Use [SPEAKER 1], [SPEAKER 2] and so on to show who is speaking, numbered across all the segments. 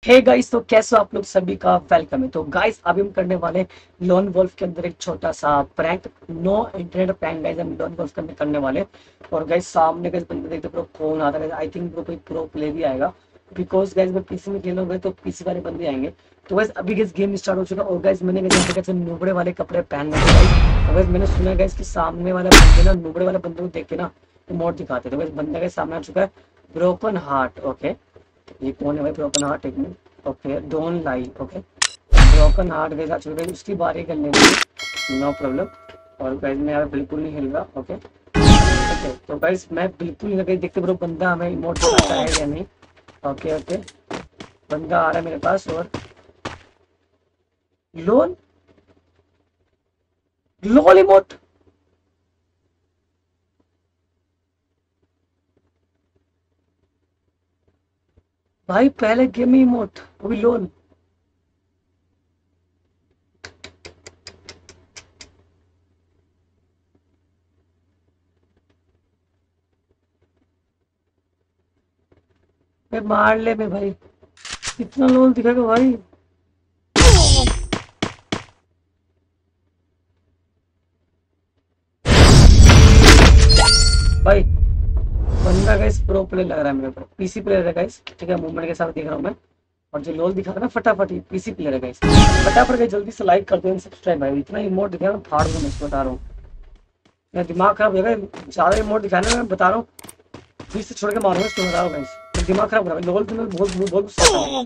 [SPEAKER 1] Hey guys, तो कैसे हो आप लोग सभी का वेलकम है। तो गाइस अभी हम करने वाले लोन वॉल्फ के अंदर एक छोटा सा prank, no internet prank guys हम लोन वॉल्फ के अंदर करने वाले। और गाइस सामने गाइस बंदे देखते प्रो कौन आता है। आई थिंक ब्रो कोई प्रो प्ले भी आएगा, बिकॉज गाइस मैं पीसी में खेल रहा हूँ तो पीसी वाले बंदे आएंगे। तो गाइस अभी गाइस गेम स्टार्ट हो चुका है और गाइस मैंने गाइस कैसे नुबड़े वाले कपड़े पहन रखे गाइस। और गाइस मैंने सुना गाइस कि सामने वाला बंदे ना नुबड़े वाले बंदे को देख के ना इमोट दिखाते। तो गाइस बंदा के सामने आ चुका है, ब्रोकन हार्ट। ओके, ये कौन है भाई ब्रोकन हार्ट? एक मिनट। Okay, don't lie. Okay, broken heart गैस आ चुका है, उसकी बारी करने की, नो प्रॉब्लम। और गाइस मैं यहाँ पे बिल्कुल नहीं हिल रहा। ओके ओके, तो गाइस मैं बिल्कुल नहीं लगा, देखते ब्रो बंदा हमें इमोट दिखाता है या नहीं। ओके ओके, बंदा आ रहा है मेरे पास। और लोन लोल इमोट, भाई पहले गेम में इमोट, वो भी लोन। मैं मार ले मैं भाई, कितना लोन दिखाएगा भाई। भाई बंदा गाइस प्रो प्लेयर लग रहा है मेरे को, पीसी प्लेयर है गाइस। ठीक है, मूवमेंट के साथ देख रहा हूँ मैं। और जो लोल दिखा था ना फटाफट, ही पीसी प्लेयर है गाइस। फटाफट गए, जल्दी से लाइक कर दो, सब्सक्राइब भाई। इतना इमोट दिखा मैं फाड़ दूँ, मैं बता रहा हूँ। मेरा दिमाग खराब हो जाएगा, ज्यादा इमोट दिखाने में, मैं बता रहा हूँ। बीच से छोड़ के मारूंगा इसको, बता रहा हूँ गाइस। मेरा दिमाग खराब हो रहा है, लोल तुम्हें बहुत बहुत गुस्सा आता है।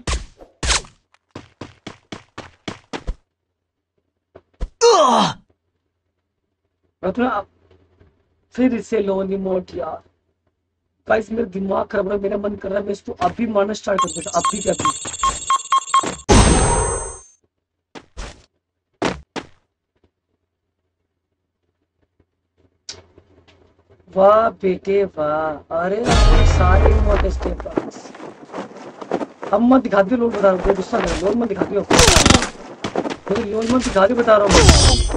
[SPEAKER 1] मैं तुम्हें फिर इससे लोल इमोट यार। गाइस मेरा दिमाग खराब हो रहा है, मेरा मन कर रहा है मैं इसको अभी मारना स्टार्ट कर दूँ, अभी क्या अभी। वाह बेटे वाह, अरे सारे इमोट इसके पास। अब मत दिखा दियो, लोग बता रहा हूँ, गुस्सा कर, लोग मत दिखा दियो, मेरे लोग मत दिखा दियो, बता रहा हूँ।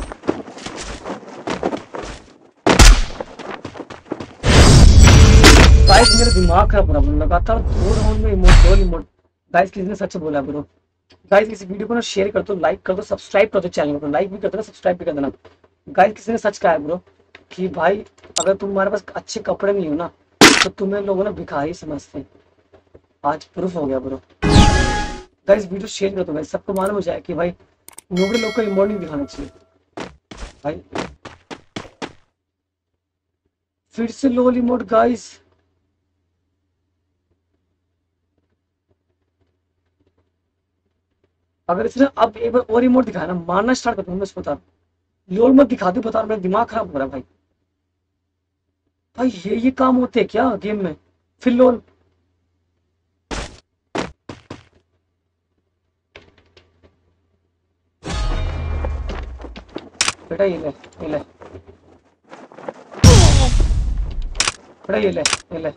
[SPEAKER 1] गाइस मेरा दिमाग खराब हो रहा है, लगातार 2 राउंड में इमोट, 2 इमोट। गाइस किसी ने सच बोला ब्रो। गाइस इस वीडियो को ना शेयर कर दो, लाइक कर दो, सब्सक्राइब कर दो चैनल को, लाइक भी कर देना, सब्सक्राइब भी कर देना। गाइस किसी ने सच कहा है ब्रो कि भाई अगर तुम्हारे पास अच्छे कपड़े नहीं हो ना तो तुम्हें लोग ना भिखारी समझते हैं। आज प्रूफ हो गया ब्रो। गाइस वीडियो शेयर कर दो भाई, सबको मालूम हो जाए कि भाई नोबड़े लोग को इमोट नहीं दिखाना चाहिए भाई। फिर से लोल इमोट गाइस। अगर इसने अब एक बार और इमोट दिखाया ना, मारना स्टार्ट कर दूंगा मैं इसको, बता। लोल मत दिखा दो, बता रहा हूं, मेरा दिमाग खराब हो रहा है भाई। भाई ये काम होते हैं क्या गेम में? फिर लोल। बेटा ये ले, ये ले बेटा, ये ले, ये ले।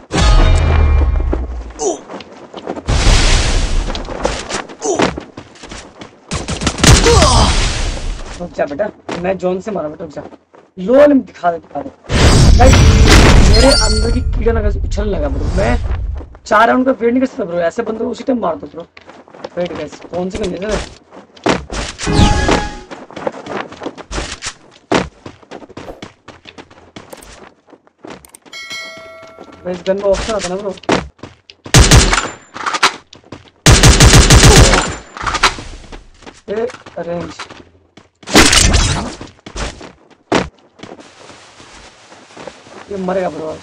[SPEAKER 1] रुक जा बेटा, मैं जोन से मारा बेटा, रुक जा। लोल में दिखा दे, दिखा दे। गाइस मेरे अंदर की कीड़ा ना उछल लगा ब्रो। मैं 4 राउंड का वेट नहीं कर सकता ब्रो, ऐसे बंदे को उसी टाइम मार दो ब्रो। वेट गाइस, कौन सी कंडीशन है? मैं इस गन में ऑप्शन आता ना ब्रो। रेंज ये मरेगा ब्रो आज।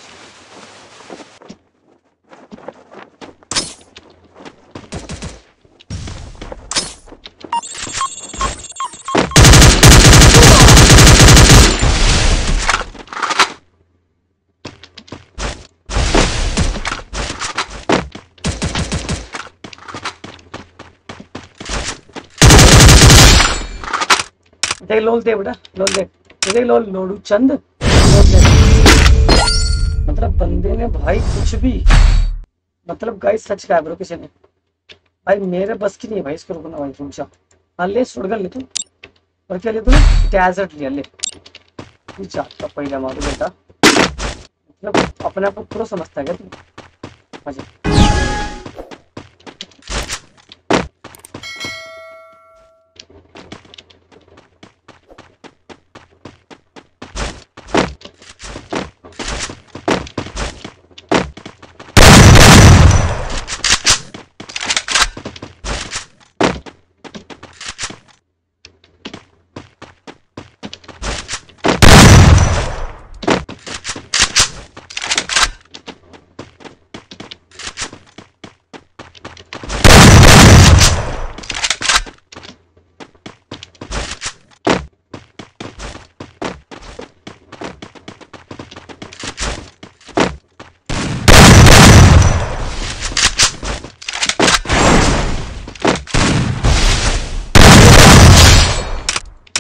[SPEAKER 1] देख लोल दे बेटा, लोल दे, देख लोल, लोडू चंद, लोल दे। मतलब बंदे ने भाई कुछ भी, मतलब गाइस सच कहा ब्रो किसी ने। भाई मेरे बस की नहीं है भाई इसको रुकना भाई, रुक जा। हाँ ले, सुड़गन ले तू। और क्या ले तू? डेजर्ट लिया, ले तू जाता पहले मारो बेटा। मतलब अपने आप को प्रो समझता है क्या तू? अच्छा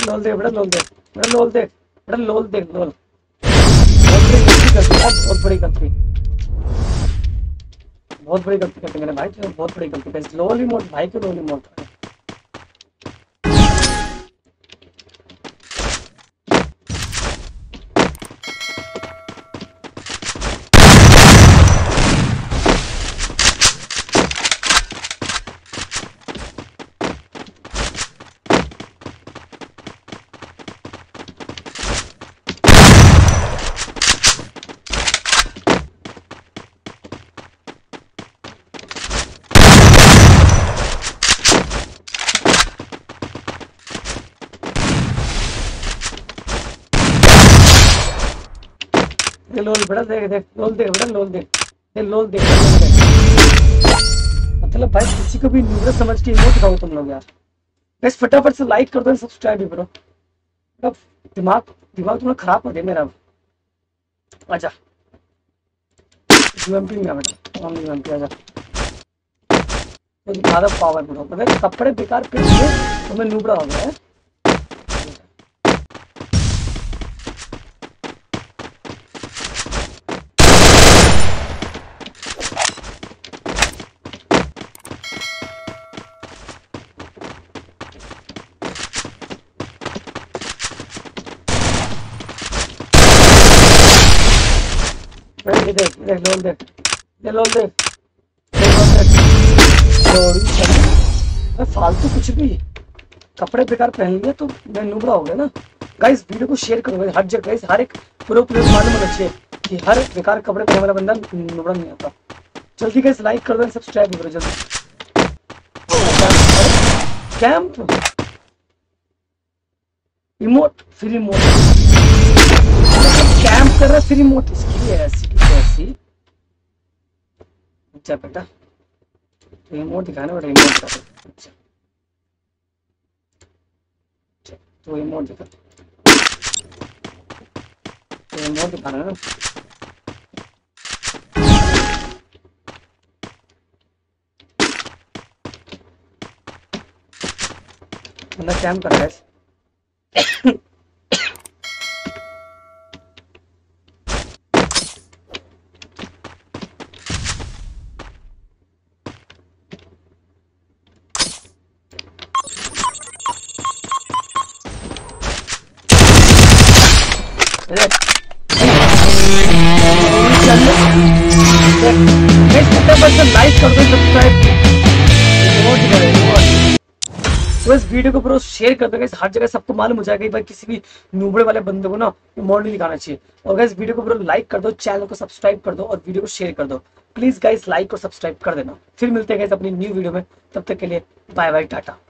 [SPEAKER 1] लोल दे बेटा, लोल दे बेटा, लोल दे बेटा, लोल दे, लोल। बहुत बड़ी गलती करती है, बहुत बड़ी गलती, बहुत बड़ी गलती करती मेरे भाई, तो बहुत बड़ी गलती कर। लोल इमोट भाई को लोल इमोट। लोल बेटा, देख देख, लोल देख बेटा, लोल देख, लोल देख, लोल देख। मतलब भाई किसी को भी न्यूज़ समझ के इमोट दिखाओ तुम लोग यार। बस फटाफट से लाइक कर दो, सब्सक्राइब भी करो। अब दिमाग दिमाग तुम्हारा खराब हो गया मेरा। आजा यूएमपी में बेटा, हम यूएमपी आजा। तो ज्यादा पावर बढ़ो, मतलब कपड़े बेकार पहन के तुम्हें नूबड़ा हो गया है। देख देख, लोल देख, ये लोल देख, फालतू कुछ भी कपड़े बेकार पहन लिए तो मैं नुबड़ा हो गया ना। गाइस वीडियो को शेयर करो हर जगह, गाइस हर एक प्रो प्लेयर मालूम होना चाहिए कि हर बेकार कपड़े पहने वाला बंदा नुबड़ा नहीं आता। जल्दी गाइस लाइक कर दो, सब्सक्राइब करो जल्दी। Camp emote, free emote, camp कर रहा फ्री इमोट, इसकी ऐसी ऐसी। अच्छा बेटा रिमोट दिखाना बेटा, रिमोट का। अच्छा तो रिमोट दिखा, तो रिमोट दिखाना ना। बंदा कैम कर रहा है। लाइक कर दो, सब्सक्राइब तो इस वीडियो को पूरा शेयर कर दो। हर जगह सबको मालूम हो जाएगा भाई किसी भी नूबड़े वाले बंदे को ना इमोट नहीं दिखाना चाहिए। और गाइस वीडियो को पूरा लाइक कर दो, चैनल को सब्सक्राइब कर दो और वीडियो को शेयर कर दो। प्लीज गाइस लाइक और सब्सक्राइब कर देना। फिर मिलते हैं गाइस अपनी न्यू वीडियो में, तब तक के लिए बाय बाय, टाटा।